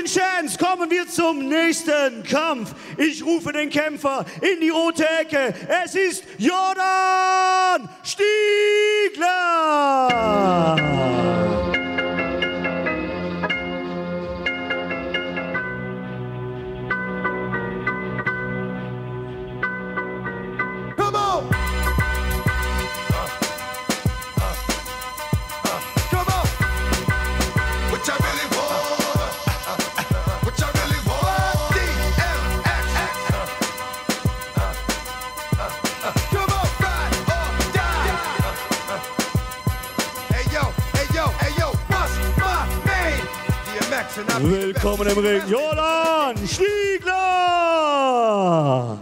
Chance kommen wir zum nächsten Kampf. Ich rufe den Kämpfer in die rote Ecke. Es ist Jordan Stiegler. Willkommen im Ring, Jordan Stiegler!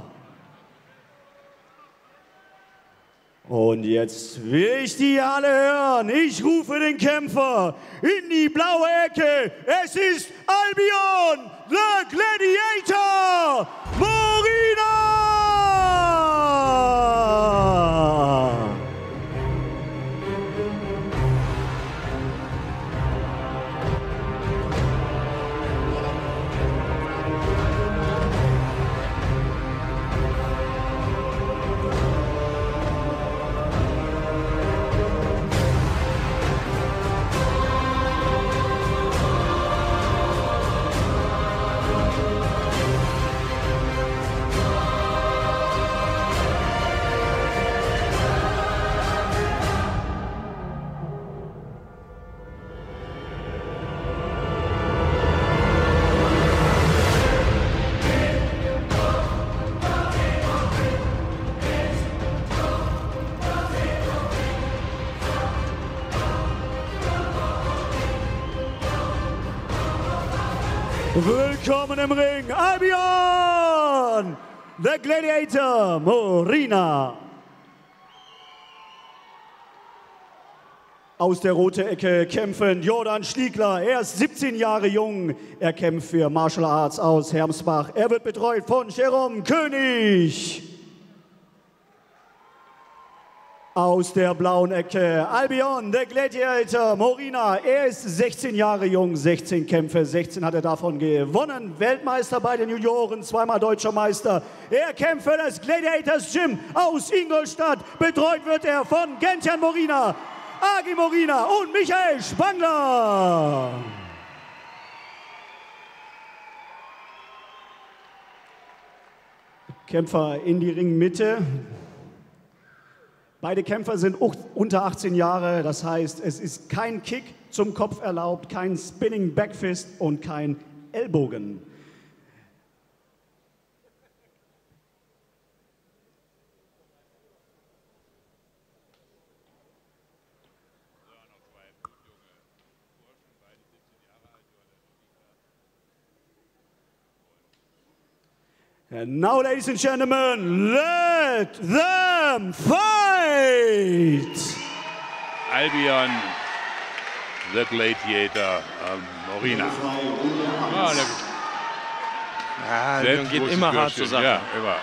Und jetzt will ich die alle hören. Ich rufe den Kämpfer in die blaue Ecke. Es ist Albion, the Gladiator, Morina! Willkommen im Ring, Albion, the Gladiator, Morina. Aus der roten Ecke kämpfen Jordan Stiegler. Er ist 17 Jahre jung. Er kämpft für Martial Arts aus Hermsbach. Er wird betreut von Jerome König. Aus der blauen Ecke Albion, der Gladiator, Morina. Er ist 16 Jahre jung, 16 Kämpfe, 16 hat er davon gewonnen. Weltmeister bei den Junioren, zweimal deutscher Meister. Er kämpft für das Gladiators Gym aus Ingolstadt. Betreut wird er von Gentian Morina, Agi Morina und Michael Spangler. Kämpfer in die Ringmitte. Beide Kämpfer sind unter 18 Jahre, das heißt, es ist kein Kick zum Kopf erlaubt, kein Spinning Backfist und kein Ellbogen. And now, ladies and gentlemen, let them fight! Albion, the Gladiator, Morina. Ja, der geht immer hart zur Sache. Ja, immer.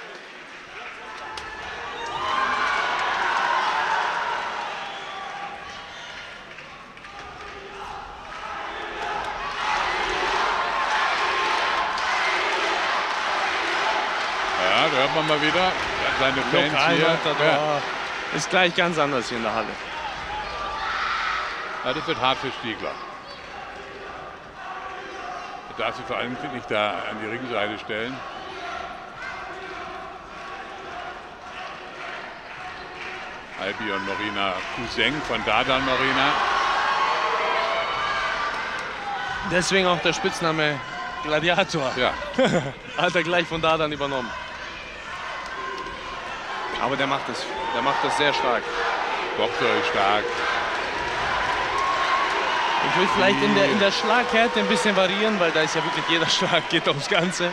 Ja, da hört man mal wieder seine Fans hier. Ja. Ist gleich ganz anders hier in der Halle. Ja, das wird hart für Stiegler. Er darf sich vor allem nicht da an die Ringseite stellen. Albion Morina, Cousin von Dardan Morina. Deswegen auch der Spitzname Gladiator. Ja. Hat er gleich von Dardan übernommen. Aber der macht das sehr stark. Boxerisch stark. Ich will vielleicht in der Schlaghärte ein bisschen variieren, weil da ist ja wirklich jeder Schlag, geht ums Ganze.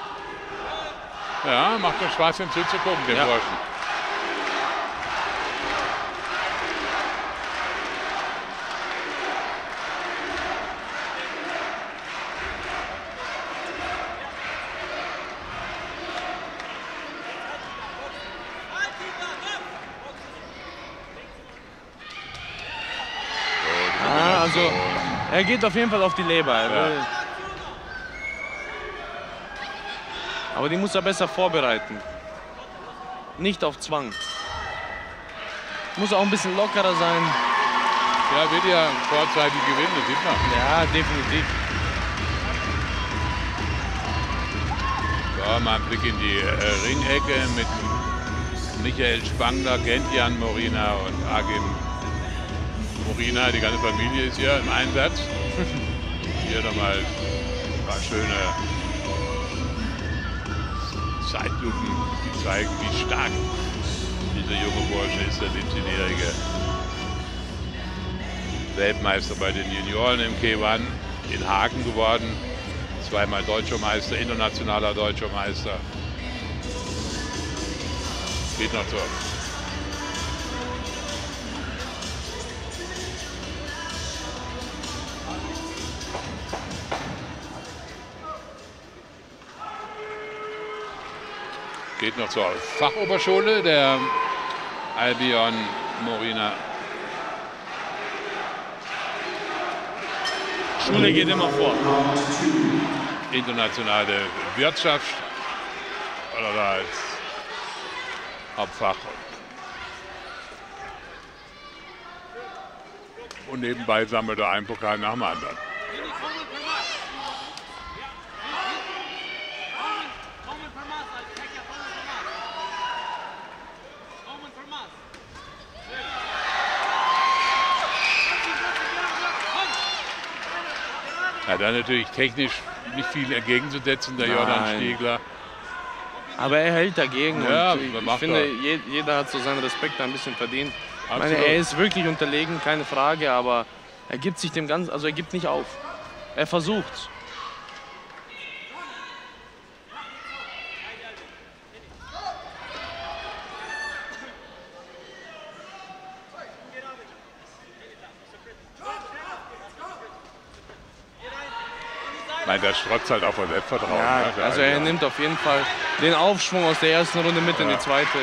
Ja, macht doch Spaß, ihm zuzugucken, dem Burschen. Also er geht auf jeden Fall auf die Leber. Er will. Aber die muss er besser vorbereiten. Nicht auf Zwang. Muss auch ein bisschen lockerer sein. Ja, wird ja vorzeitig gewinnen, das sieht man. Ja, definitiv. So, mal einen Blick in die Ringecke mit Michael Spangler, Gentian Morina und Agim Morina. Die ganze Familie ist hier im Einsatz. Hier nochmal ein paar schöne Zeitlupen, die zeigen, wie stark dieser junge Bursche ist, der 17-Jährige. Weltmeister bei den Junioren im K1 in Hagen geworden. Zweimal Deutscher Meister, internationaler Deutscher Meister. Geht noch so. Geht noch zur Fachoberschule der Albion Morina. Schule geht immer vor. Internationale Wirtschaft oder da als Hauptfach. Und nebenbei sammelt er einen Pokal nach dem anderen. Ja, dann natürlich technisch nicht viel entgegenzusetzen, der Jordan Stiegler. Aber er hält dagegen. Ja, und ich finde, jeder hat so seinen Respekt ein bisschen verdient. Ich meine, er ist wirklich unterlegen, keine Frage, aber er gibt sich dem Ganzen, also er gibt nicht auf. Er versucht's. Ich meine, das strotzt halt auch von Selbstvertrauen. Ja, ne? also er nimmt auf jeden Fall den Aufschwung aus der ersten Runde mit in die zweite.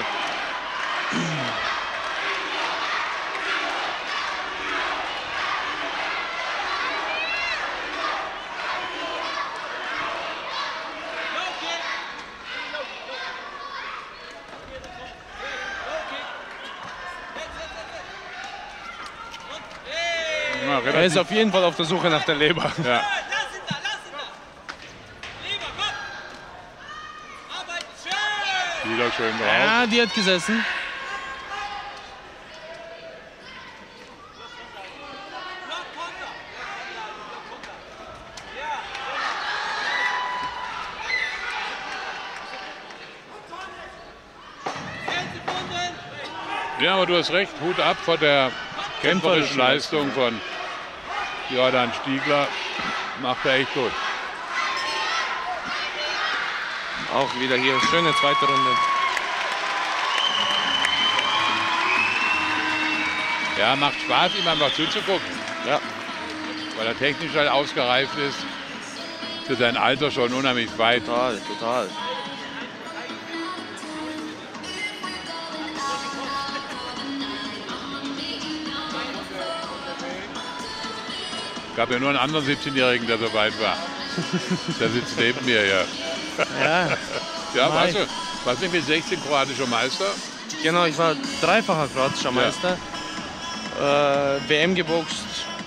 Ja, Er ist auf jeden Fall auf der Suche nach der Leber. Ja. Wieder schön drauf. Ja, die hat gesessen. Ja, aber du hast recht. Hut ab vor der kämpferischen Leistung von Jordan Stiegler. Macht er echt gut. Auch wieder hier schöne zweite Runde. Ja, macht Spaß, ihm einfach zuzugucken. Ja. Weil er technisch halt ausgereift ist. Für sein Alter schon unheimlich weit. Total, total. Gab ja nur einen anderen 17-Jährigen, der so weit war. Der sitzt neben mir, ja. Ja, Ja, warst du mit 16 kroatischer Meister? genau, ich war dreifacher kroatischer Meister. WM geboxt.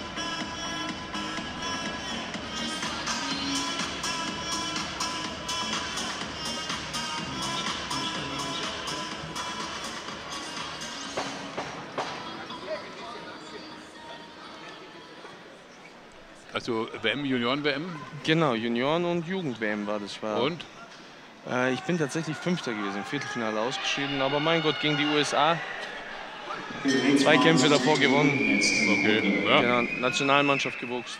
Also WM, Junioren-WM? Genau, Junioren- und Jugend-WM war das. Und? Ich bin tatsächlich Fünfter gewesen, im Viertelfinale ausgeschieden. Aber mein Gott, gegen die USA 2 Kämpfe davor gewonnen. Okay, ja. Genau, Nationalmannschaft geboxt.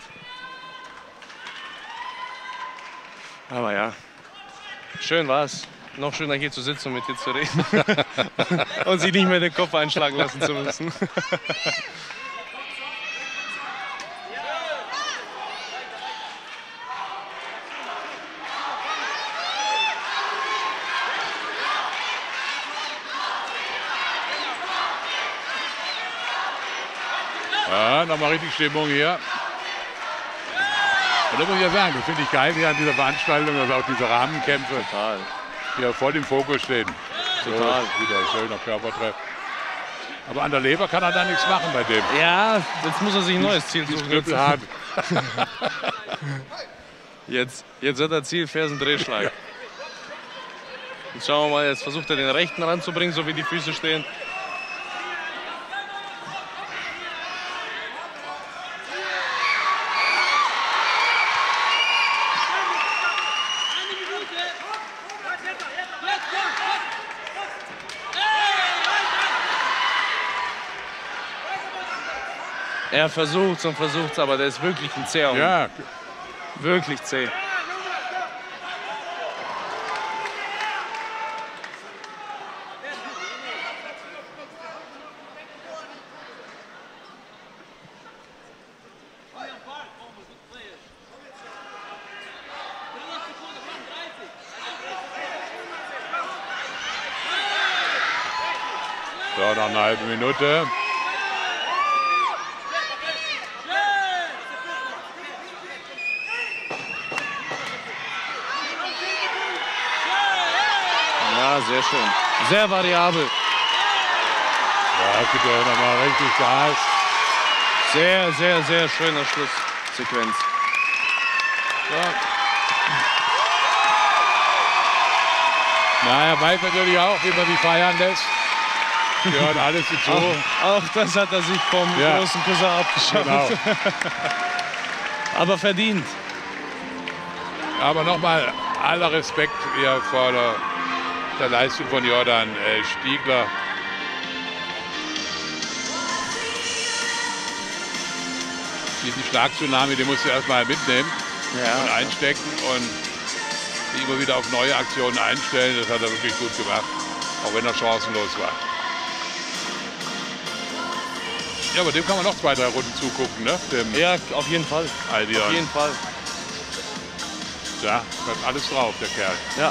Aber ja, schön war's. Noch schöner hier zu sitzen und mit dir zu reden. Und sich nicht mehr den Kopf einschlagen lassen zu müssen. Ja, nochmal richtig Stimmung hier. Und da muss ich ja sagen, das finde ich geil hier an dieser Veranstaltung, dass auch diese Rahmenkämpfe hier voll im Fokus stehen. Total. So, wieder schöner Körpertreff. Aber an der Leber kann er da nichts machen bei dem. Ja, jetzt muss er sich ein neues Ziel suchen. Knüppelhart. Jetzt hat er Ziel, Fersendrehschlag. Jetzt schauen wir mal, jetzt versucht er den rechten ranzubringen, so wie die Füße stehen. Er versucht's und versucht's, aber der ist wirklich ein zäher Hund. Ja. Wirklich zäh. So, noch eine halbe Minute. Ja, sehr schön. Sehr variabel. Ja, gibt ja nochmal richtig Gas. Sehr, sehr, sehr schöner Schlusssequenz. Ja. Na, er weiß natürlich auch, wie man die feiern lässt. Gehört alles dazu. Auch das hat er sich vom großen Cousin abgeschaut. Genau. Aber verdient. Aber nochmal aller Respekt hier vor der Leistung von Jordan Stiegler. Die Schlagtsunami, den musst du erstmal mitnehmen und einstecken und die immer wieder auf neue Aktionen einstellen. Das hat er wirklich gut gemacht, auch wenn er chancenlos war. Ja, aber dem kann man noch 2, 3 Runden zugucken, ne? Ja, auf jeden Fall. Albion. Auf jeden Fall. Ja, hat alles drauf, der Kerl. Ja.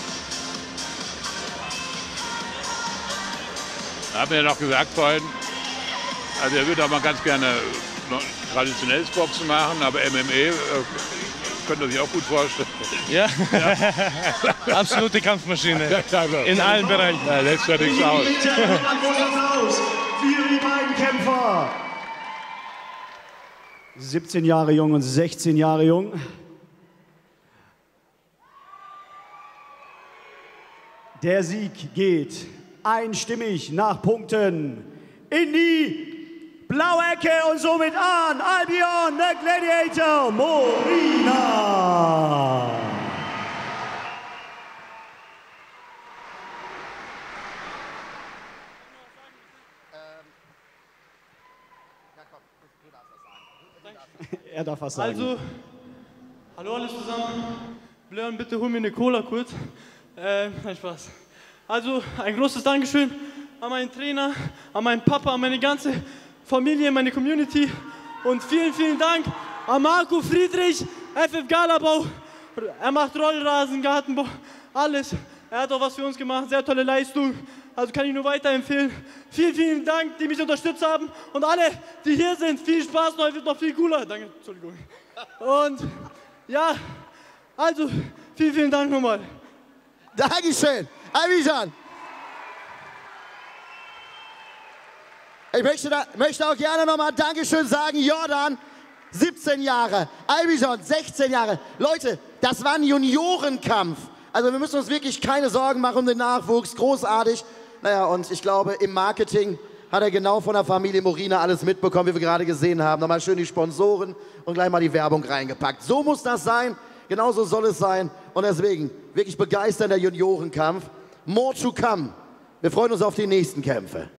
Er hat mir ja noch gesagt vorhin, also er würde auch mal ganz gerne traditionelles Boxen machen, aber MMA könnte er sich auch gut vorstellen. Ja, absolute Kampfmaschine. In allen Bereichen. Ja, lässt ja nichts aus. Applaus für die beiden Kämpfer. 17 Jahre jung und 16 Jahre jung. Der Sieg geht einstimmig nach Punkten in die blaue Ecke und somit an Albion, der Gladiator Morina. Er darf was sagen. Also, hallo alles zusammen. Blören, bitte hol mir eine Cola kurz. Nein, Spaß. Also, ein großes Dankeschön an meinen Trainer, an meinen Papa, an meine ganze Familie, meine Community. Und vielen, vielen Dank an Marco Friedrich, FF Galabau. Er macht Rollrasen, Gartenbau, alles. Er hat auch was für uns gemacht, sehr tolle Leistung. Also kann ich nur weiterempfehlen. Vielen, vielen Dank, die mich unterstützt haben. Und alle, die hier sind, viel Spaß, noch wird noch viel cooler. Danke, Entschuldigung. Und ja, also vielen, vielen Dank nochmal. Dankeschön, Albion. Ich möchte auch gerne nochmal Dankeschön sagen, Jordan, 17 Jahre, Albion, 16 Jahre. Leute, das war ein Juniorenkampf. Also wir müssen uns wirklich keine Sorgen machen um den Nachwuchs, großartig. Naja, und ich glaube, im Marketing hat er genau von der Familie Morina alles mitbekommen, wie wir gerade gesehen haben. Nochmal schön die Sponsoren und gleich mal die Werbung reingepackt. So muss das sein, genauso soll es sein. Und deswegen, wirklich begeisternder Juniorenkampf. More to come. Wir freuen uns auf die nächsten Kämpfe.